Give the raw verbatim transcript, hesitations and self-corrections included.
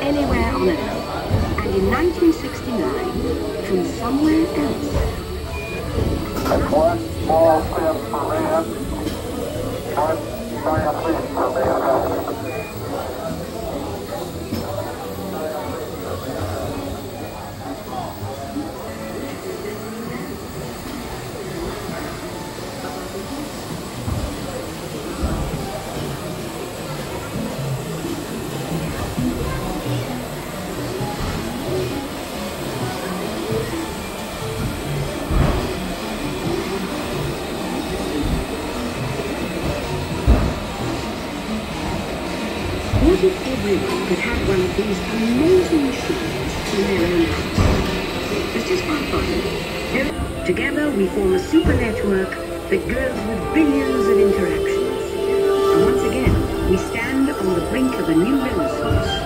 anywhere on Earth. And in nineteen sixty-nine, from somewhere else. That's one small step for man, one giant leap for mankind. What if everyone could have one of these amazing machines in their own house? It's just for fun. Together we form a super network that grows with billions of interactions. And once again, we stand on the brink of a new renaissance.